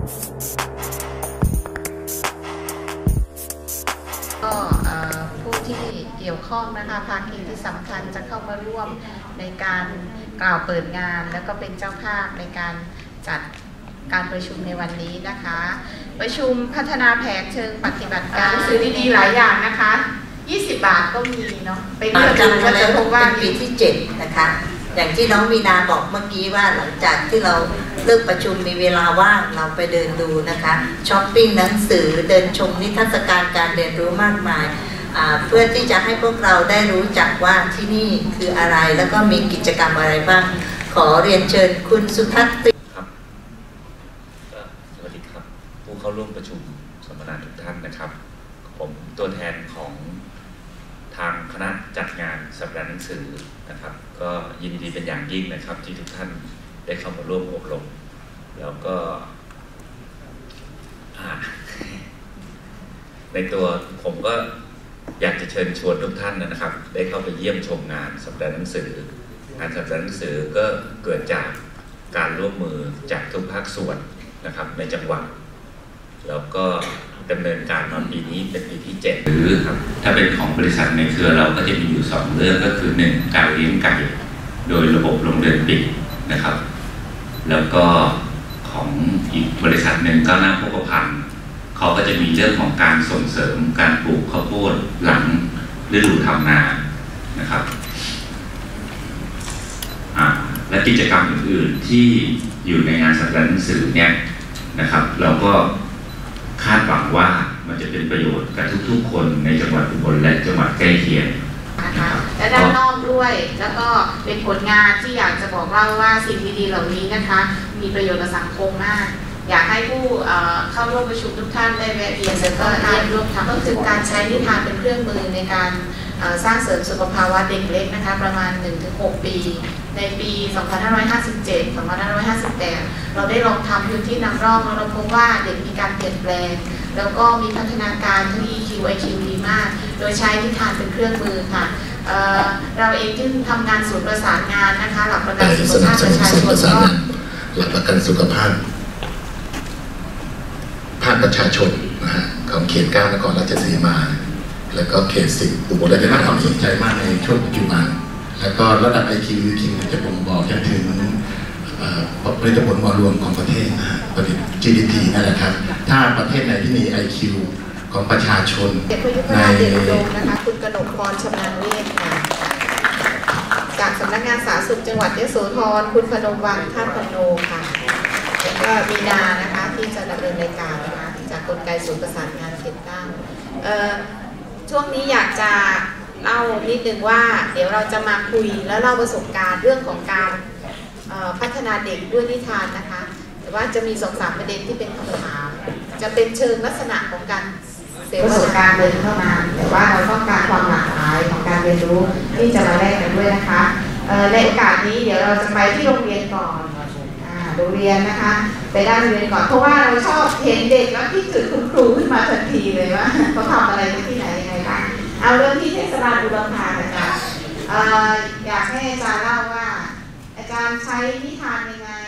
ก็ผู้ที่เกี่ยวข้องนะคะภาคีที่สำคัญจะเข้ามาร่วมในการกล่าวเปิดงานแล้วก็เป็นเจ้าภาพในการจัดการประชุมในวันนี้นะคะประชุมพัฒนาแผนเชิงปฏิบัติการซื้อดีๆหลายอย่างนะคะ20 บาทก็มีเนาะไปเลือกดูก็จะพบว่าปีที่7นะคะอย่างที่น้องวีนาบอกเมื่อกี้ว่าหลังจากที่เราเลิกประชุมมีเวลาว่างเราไปเดินดูนะคะช้อปปิ้งหนังสือเดินชมนิทรรศการการเรียนรู้มากมายเพื่อที่จะให้พวกเราได้รู้จักว่าที่นี่คืออะไรแล้วก็มีกิจกรรมอะไรบ้างขอเรียนเชิญคุณสุทัศน์ครับสวัสดีครับผู้เข้าร่วมประชุมสัมมนาทุกท่านนะครับผมตัวแทนของทางคณะจัดงานสัปดาห์หนังสือนะครับก็ยินดีเป็นอย่างยิ่งนะครับที่ทุกท่านได้เข้ามาร่วมอบรมแล้วก็ในตัวผมก็อยากจะเชิญชวนทุกท่านนะครับได้เข้าไปเยี่ยมชมงานสัปดาห์หนังสืองานสัปดาห์หนังสือก็เกิดจากการร่วมมือจากทุกภาคส่วนนะครับในจังหวัดแล้วก็ดำเนินการมาปีนี้เป็นปีที่7หรือครับถ้าเป็นของบริษัทในเครือเราก็จะมีอยู่2เรื่องก็คือ1การเลี้ยงไก่โดยระบบโรงเรือนปิดนะครับแล้วก็ของอีกบริษัทหนึ่งก้าวหน้าโภคภัณฑ์เขาก็จะมีเรื่องของการส่งเสริมการปลูกข้าวโพดหลังฤดูทำนานะครับและกิจกรรมอื่นๆที่อยู่ในงานสัปดาห์หนังสือเนี่ยนะครับเราก็คาดหวังว่ามันจะเป็นประโยชน์กับทุกๆคนในจังหวัดอุบลและจังหวัดใกล้เคียงนะคะและด้านนอกด้วยแล้วก็เป็นผลงานที่อยากจะบอกเล่าว่าสิ่งดีๆเหล่านี้นะคะมีประโยชน์กับสังคมมากอยากให้ผู้เข้าร่วมประชุมทุกท่านได้แวะเวียนแล้วก็ได้ร่วมทำก็คือการใช้นิทานเป็นเครื่องมือในการสร้างเสริมสุขภาวะเด็กเล็กนะคะประมาณ 1-6 ปีในปี 2557 2558 เราได้ลองทำพื้นที่นำร่องแล้วเราพบว่าเด็กมีการเปลี่ยนแปลงแล้วก็มีพัฒนาการทั้ง EQ IQ ดีมากโดยใช้นิทานเป็นเครื่องมือค่ะเราเองที่ทำงานศูนย์ประสานงานนะคะหลักประกันสุขภาพประชาชนก็หลักประกันสุขภาพภาคประชาชนนะฮะของเขต 9 นครราชสีมาแล้วก็เขต 10 อุบลราชธานีความสนใจมากในช่วงปัจจุบันแล้วก็ระดับ IQ จะบ่งบอกถึงผลิตผลมวลรวมของประเทศนะฮะผลิต GDP นั่นแหละครับถ้าประเทศไหนที่มี IQ ของประชาชนในเด็กลงนะคะคุณกนกพรชำนาญเวชค่ะจากสำนักงานสาธารณสุขจังหวัดยโสธรคุณพนมวังท่าพโนค่ะแล้วก็มีนานะคะที่จะดำเนินรายการนะคะจากกลไกศูนย์ประสานงานเขต 9ช่วงนี้อยากจะเล่านิดนึงว่าเดี๋ยวเราจะมาคุยและเล่าประสบการณ์เรื่องของการพัฒนาเด็กด้วยนิทานนะคะแต่ว่าจะมี 2-3 ประเด็นที่เป็นคำถามจะเป็นเชิงลักษณะของการประสบการณ์เดินเข้ามาแต่ว่าเราต้องการความหลากหลายของการเรียนรู้ที่จะมาแลกกันด้วยนะคะในโอกาสนี้เดี๋ยวเราจะไปที่โรงเรียนก่อนโรงเรียนนะคะไปด้านโรงเรียนก่อนเพราะว่าเราชอบเห็นเด็กแล้วคิดถึงคุณครูขึ้นมาทันทีเลยว่าเขาทำอะไรที่ไหนยังไงบ้างเอาเรื่องที่เทศบาลอุดรธานีอาจารย์อยากให้อาจารย์เล่าว่าอาจารย์ใช้นิทานยังไง